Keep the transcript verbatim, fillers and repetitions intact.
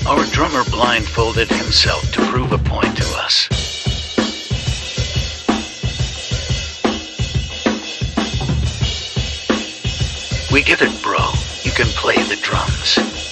Our drummer blindfolded himself to prove a point to us. We get it, bro. You can play the drums.